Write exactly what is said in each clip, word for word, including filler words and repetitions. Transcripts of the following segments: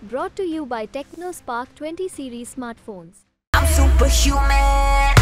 Brought to you by TechnoSpark twenty series smartphones. I'm superhuman.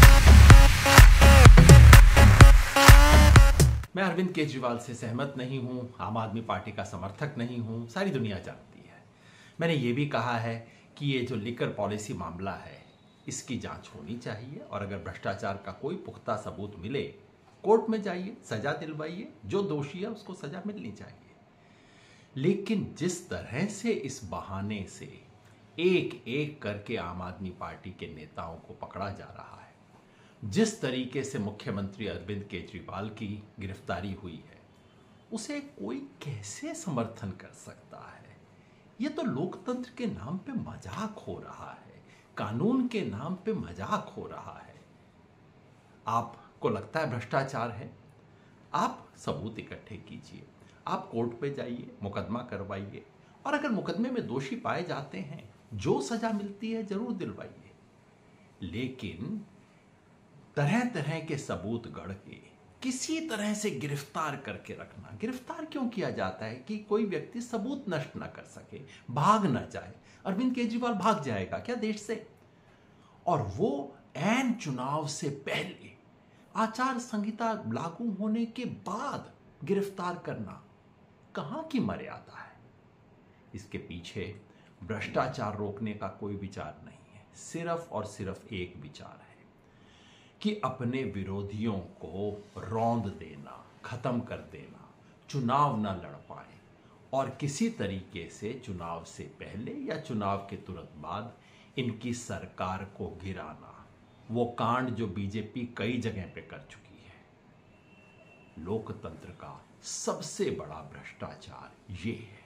मैं अरविंद केजरीवाल से सहमत नहीं हूं, आम आदमी पार्टी का समर्थक नहीं हूं, सारी दुनिया जानती है। मैंने ये भी कहा है कि ये जो लिकर पॉलिसी मामला है इसकी जांच होनी चाहिए और अगर भ्रष्टाचार का कोई पुख्ता सबूत मिले कोर्ट में जाइए, सजा दिलवाइए, जो दोषी है उसको सजा मिलनी चाहिए। लेकिन जिस तरह से इस बहाने से एक एक करके आम आदमी पार्टी के नेताओं को पकड़ा जा रहा है, जिस तरीके से मुख्यमंत्री अरविंद केजरीवाल की गिरफ्तारी हुई है, उसे कोई कैसे समर्थन कर सकता है? यह तो लोकतंत्र के नाम पे मजाक हो रहा है, कानून के नाम पे मजाक हो रहा है। आपको लगता है भ्रष्टाचार है? आप सबूत इकट्ठे कीजिए, आप कोर्ट पे जाइए, मुकदमा करवाइए और अगर मुकदमे में दोषी पाए जाते हैं, जो सजा मिलती है जरूर दिलवाइए। लेकिन तरह तरह के सबूत गढ़ के किसी तरह से गिरफ्तार करके रखना, गिरफ्तार क्यों किया जाता है? कि कोई व्यक्ति सबूत नष्ट ना कर सके, भाग ना जाए। अरविंद केजरीवाल भाग जाएगा क्या देश से? और वो ऐन चुनाव से पहले, आचार संहिता लागू होने के बाद गिरफ्तार करना कहां की मर्यादा है? इसके पीछे भ्रष्टाचार रोकने का कोई विचार नहीं है, सिर्फ और सिर्फ एक विचार है कि अपने विरोधियों को रौंद देना, खत्म कर देना, चुनाव न लड़ पाए और किसी तरीके से चुनाव से पहले या चुनाव के तुरंत बाद इनकी सरकार को गिराना। वो कांड जो बीजेपी कई जगह पे कर चुकी है। लोकतंत्र का सबसे बड़ा भ्रष्टाचार ये है।